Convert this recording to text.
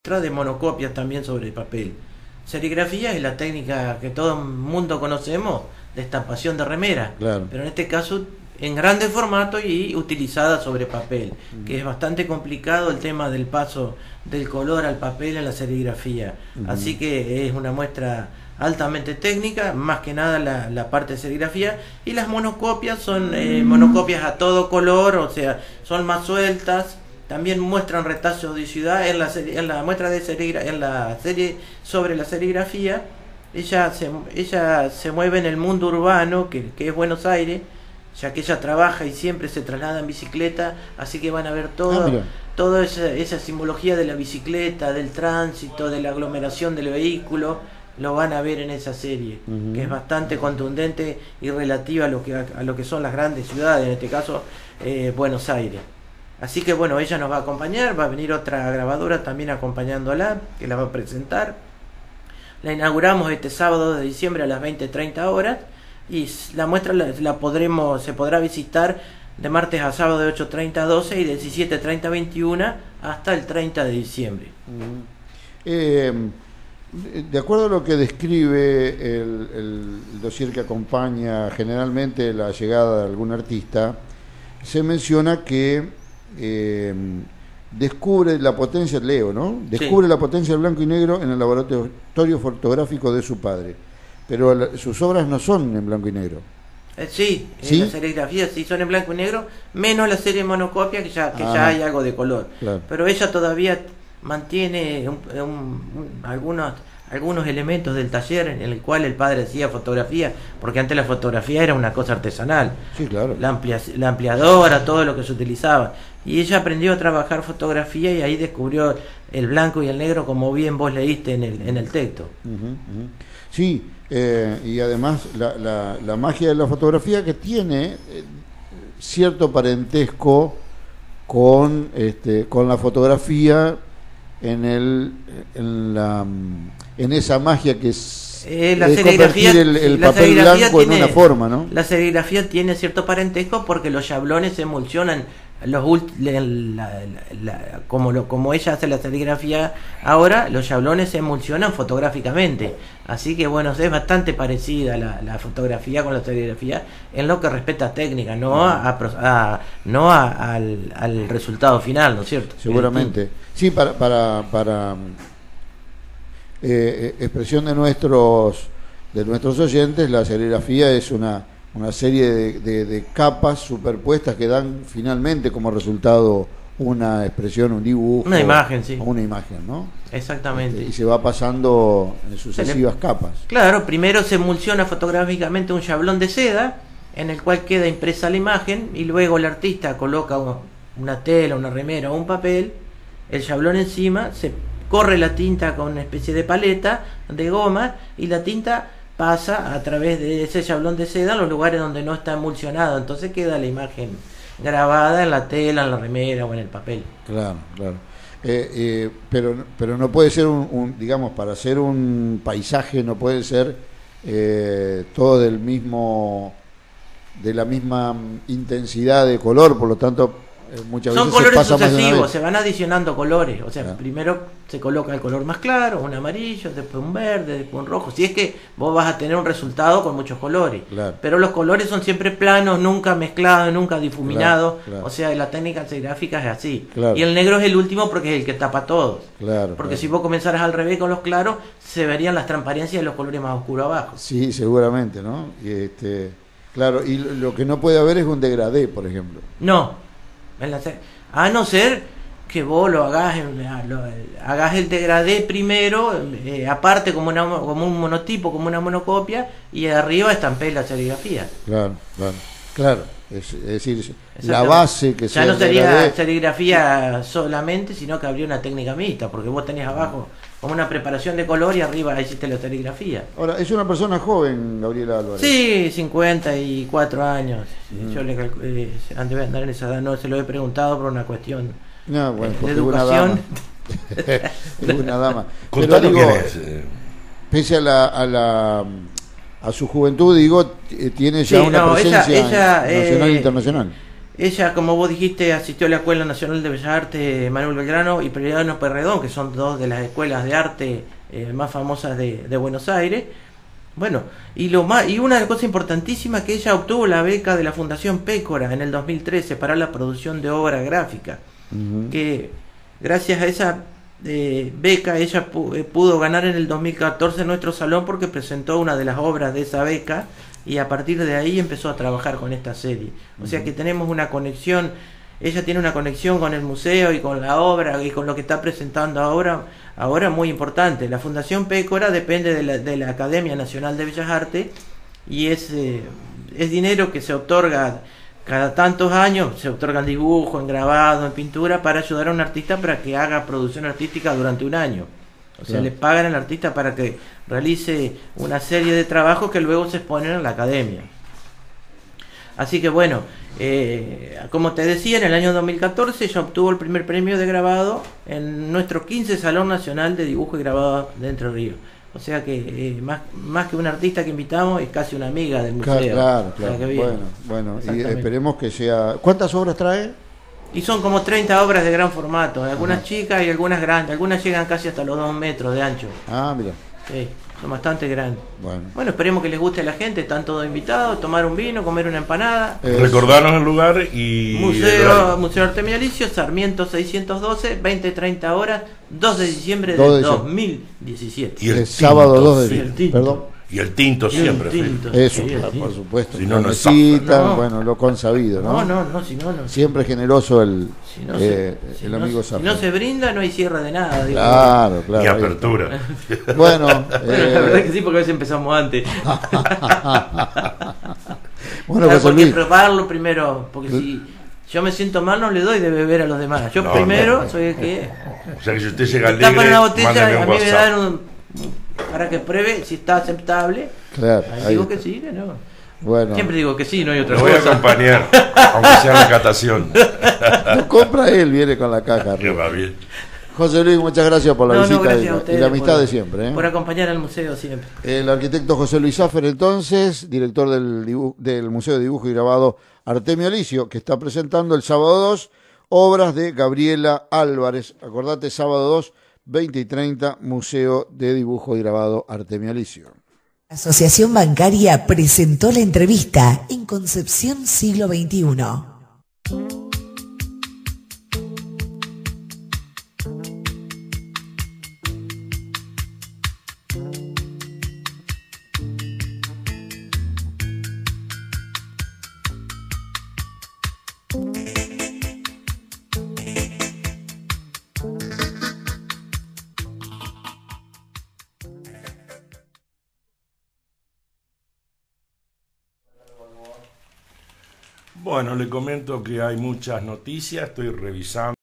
de monocopias también sobre papel. Serigrafía es la técnica que todo el mundo conocemos de estampación de remera, Claro. pero en este caso en grande formato y utilizada sobre papel, que es bastante complicado el tema del paso del color al papel en la serigrafía. Así que es una muestra altamente técnica, más que nada la parte de serigrafía, y las monocopias son monocopias a todo color, o sea, son más sueltas. También muestran retazos de ciudad en la muestra de en la serie sobre la serigrafía. Ella se mueve en el mundo urbano, que es Buenos Aires, ya que ella trabaja y siempre se traslada en bicicleta, así que van a ver toda esa simbología de la bicicleta, del tránsito, de la aglomeración del vehículo, lo van a ver en esa serie, que es bastante contundente y relativa a lo que son las grandes ciudades, en este caso Buenos Aires. Así que bueno, ella nos va a acompañar, va a venir otra grabadora también acompañándola, que la va a presentar. La inauguramos este sábado de diciembre a las 20:30 horas, y la muestra se podrá visitar de martes a sábado de 8:30 a 12 y de 17:30 a 21 hasta el 30 de diciembre. De acuerdo a lo que describe el dossier que acompaña generalmente la llegada de algún artista, se menciona que descubre la potencia, Leo, ¿no? Descubre la potencia del blanco y negro en el laboratorio fotográfico de su padre, pero sus obras no son en blanco y negro. Sí, ¿Sí? las serigrafías sí son en blanco y negro, menos la serie monocopia, que ya hay algo de color. Claro. Pero ella todavía mantiene algunos elementos del taller en el cual el padre hacía fotografía, porque antes la fotografía era una cosa artesanal. Sí, claro. La ampliadora, todo lo que se utilizaba. Y ella aprendió a trabajar fotografía y ahí descubrió el blanco y el negro, como bien vos leíste en el texto. Sí, y además la magia de la fotografía, que tiene cierto parentesco con la fotografía en esa magia que es convertir el papel blanco en una forma, ¿no? La serigrafía tiene cierto parentesco porque los chablones se emulsionan, como ella hace la serigrafía ahora, los chablones se emulsionan fotográficamente. Así que bueno, es bastante parecida la fotografía con la serigrafía en lo que respecta a técnica, no al resultado final, ¿no es cierto? Seguramente. Sí, para expresión de nuestros oyentes, la serigrafía es una serie de capas superpuestas que dan finalmente como resultado una expresión, un dibujo, una imagen, sí. Una imagen, ¿no? Exactamente. Y se va pasando en sucesivas capas. Claro, primero se emulsiona fotográficamente un chablón de seda en el cual queda impresa la imagen, y luego el artista coloca una tela, una remera o un papel, el chablón encima, se corre la tinta con una especie de paleta de goma, y la tinta pasa a través de ese chablón de seda a los lugares donde no está emulsionado, entonces queda la imagen grabada en la tela, en la remera o en el papel. Claro. Pero no puede ser digamos, para hacer un paisaje no puede ser todo de la misma intensidad de color, por lo tanto muchas son veces colores se pasa sucesivos, se van adicionando colores, o sea, claro. Primero se coloca el color más claro, un amarillo, después un verde, después un rojo, si es que vos vas a tener un resultado con muchos colores, claro. Pero los colores son siempre planos, nunca mezclados, nunca difuminados, claro. O sea, la técnica serigráfica es así, claro. Y el negro es el último porque es el que tapa todos, claro, porque claro. si vos comenzaras al revés con los claros, se verían las transparencias de los colores más oscuros abajo. Sí, seguramente, ¿no? Claro, y lo que no puede haber es un degradé, por ejemplo. No, a no ser que vos hagas el degradé primero, aparte como un monotipo, como una monocopia, y arriba estampé la serigrafía. Claro. Es decir, la base que ya sea no sería degradé, serigrafía solamente, sino que habría una técnica mixta, porque vos tenés abajo como una preparación de color y arriba hiciste la serigrafía. Ahora, es una persona joven, Gabriela Álvarez. Sí, 54 años. Yo le antes de andar en esa edad, no se lo he preguntado por una cuestión de educación. Es una dama. Contá Pero lo digo, que eres. pese a su juventud, digo, tiene ya una presencia nacional e internacional. Ella, como vos dijiste, asistió a la Escuela Nacional de Bellas Artes Manuel Belgrano y Preliano Pueyrredón, que son dos de las escuelas de arte más famosas de Buenos Aires. Bueno, y una de las cosas importantísimas que ella obtuvo la beca de la Fundación Pécora en el 2013 para la producción de obra gráfica, que gracias a esa beca ella pudo ganar en el 2014 nuestro salón porque presentó una de las obras de esa beca y a partir de ahí empezó a trabajar con esta serie. O sea que tenemos una conexión, ella tiene una conexión con el museo y con la obra y con lo que está presentando ahora muy importante. La Fundación Pécora depende de la Academia Nacional de Bellas Artes y es dinero que se otorga cada tantos años, se otorga en dibujo, en grabado, en pintura, para ayudar a un artista para que haga producción artística durante un año. O sea, le pagan al artista para que realice una serie de trabajos que luego se exponen en la academia. Así que bueno, como te decía, en el año 2014 ella obtuvo el primer premio de grabado en nuestro 15 Salón Nacional de Dibujo y Grabado de Entre Ríos. O sea que más que un artista que invitamos, es casi una amiga del museo. Claro. O sea, que Bueno, y esperemos que sea... ¿Cuántas obras trae? Y son como 30 obras de gran formato, algunas chicas y algunas grandes, algunas llegan casi hasta los 2 metros de ancho. Ah, mira. Sí, son bastante grandes. Bueno, esperemos que les guste a la gente, están todos invitados, tomar un vino, comer una empanada. Recordarnos el lugar y... Museo Artemio Alicio, Sarmiento 612, 20-30 horas, 2 de diciembre de 2017. Y el sábado 2 de diciembre, perdón. Y el tinto siempre. Eso, por supuesto. Si no, no bueno, lo consabido, ¿no? No, si no. Siempre generoso el amigo Zafra. Si no se brinda, no hay cierre de nada. Digo. Claro. Y apertura. Bueno, la verdad que sí, porque a veces empezamos antes. Bueno, José Luis, probarlo primero, porque si yo me siento mal, no le doy de beber a los demás. Yo primero soy el que... O sea que si usted llega al tapan una botella, mándame un a mí me WhatsApp. dan para que pruebe si está aceptable. Claro, ahí digo que sí, que no. Bueno. Siempre digo que sí, no hay otra Lo cosa. voy a acompañar, aunque sea la catación. Lo compra él, viene con la caja. Que va bien. José Luis, muchas gracias por la visita ustedes, y la amistad de siempre. Por acompañar al museo siempre. El arquitecto José Luis Zaffer, entonces, director del Museo de Dibujo y Grabado Artemio Alicio, que está presentando el sábado 2 obras de Gabriela Álvarez. Acordate, sábado 2, 20 y 30, Museo de Dibujo y Grabado Artemio Alicio. La Asociación Bancaria presentó la entrevista en Concepción Siglo XXI. Bueno, le comento que hay muchas noticias, estoy revisando.